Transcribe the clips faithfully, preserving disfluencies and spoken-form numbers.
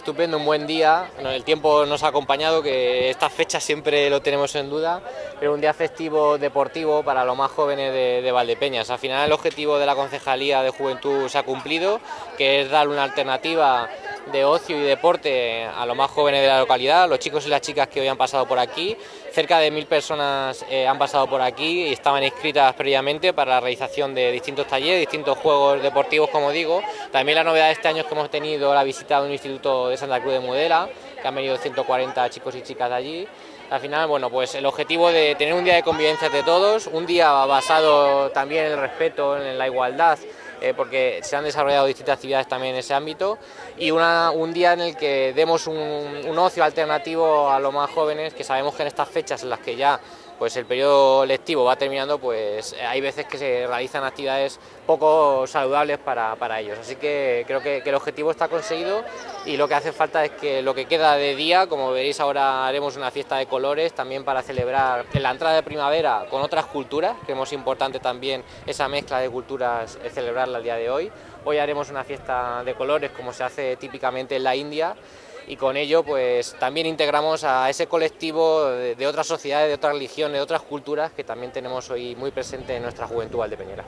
Estupendo, un buen día, el tiempo nos ha acompañado, que estas fechas siempre lo tenemos en duda, pero un día festivo deportivo para los más jóvenes de, de Valdepeñas. Al final el objetivo de la Concejalía de Juventud se ha cumplido, que es dar una alternativa de ocio y deporte a los más jóvenes de la localidad, los chicos y las chicas que hoy han pasado por aquí. Cerca de mil personas eh, han pasado por aquí y estaban inscritas previamente para la realización de distintos talleres, distintos juegos deportivos, como digo. También la novedad de este año es que hemos tenido la visita de un instituto de Santa Cruz de Mudela, que han venido ciento cuarenta chicos y chicas de allí. Al final, bueno, pues el objetivo de tener un día de convivencia de todos, un día basado también en el respeto, en la igualdad, eh, porque se han desarrollado distintas actividades también en ese ámbito, y una, un día en el que demos un, un ocio alternativo a los más jóvenes, que sabemos que en estas fechas en las que ya pues el periodo lectivo va terminando, pues hay veces que se realizan actividades poco saludables para, para ellos. Así que creo que, que el objetivo está conseguido, y lo que hace falta es que lo que queda de día, como veréis ahora haremos una fiesta de colores también para celebrar en la entrada de primavera con otras culturas. Creemos importante también esa mezcla de culturas, celebrarla el día de hoy. Hoy haremos una fiesta de colores como se hace típicamente en la India, y con ello pues también integramos a ese colectivo de, de otras sociedades, de otras religiones, de otras culturas que también tenemos hoy muy presente en nuestra juventud valdepeñera.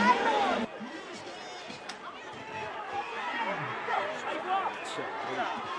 Quédame a